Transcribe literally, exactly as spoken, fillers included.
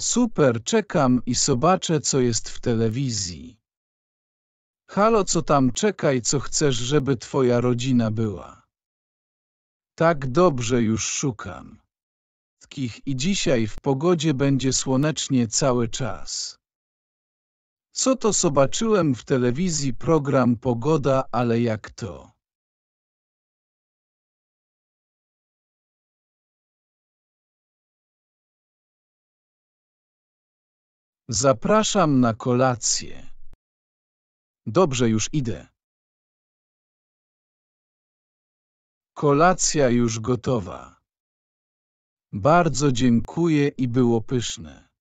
Super, czekam i zobaczę, co jest w telewizji. Halo, co tam? Czekaj, co chcesz, żeby twoja rodzina była? Tak, dobrze, już szukam. I dzisiaj w pogodzie będzie słonecznie cały czas. Co to zobaczyłem w telewizji? Program Pogoda, ale jak to? Zapraszam na kolację. Dobrze, już idę. Kolacja już gotowa. Bardzo dziękuję i było pyszne.